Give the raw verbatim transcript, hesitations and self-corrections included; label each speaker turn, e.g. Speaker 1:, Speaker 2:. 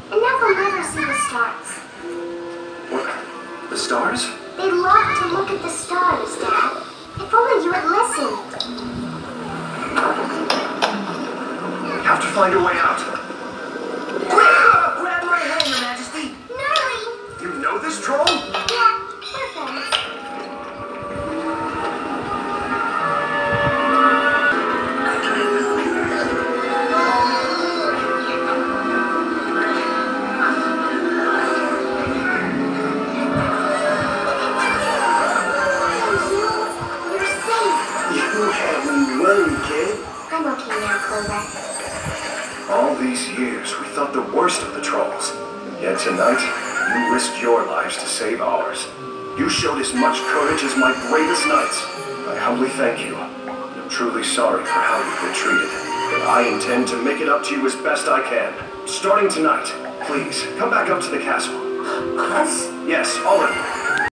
Speaker 1: and now we'll never see the stars.
Speaker 2: What? The stars?
Speaker 1: They love to look at the stars, Dad. If only you had listened.
Speaker 2: We have to find a way out.
Speaker 3: Grab my hand, Your Majesty.
Speaker 1: Gnarly!
Speaker 2: You know this troll?
Speaker 1: Yeah, we're friends. I'm okay now, Clover.
Speaker 2: All these years, we thought the worst of the trolls. Yet tonight, you risked your lives to save ours. You showed as much courage as my bravest knights. I humbly thank you. I'm truly sorry for how you've been treated. But I intend to make it up to you as best I can. Starting tonight, please, come back up to the castle.
Speaker 3: Us?
Speaker 2: Yes, all of you.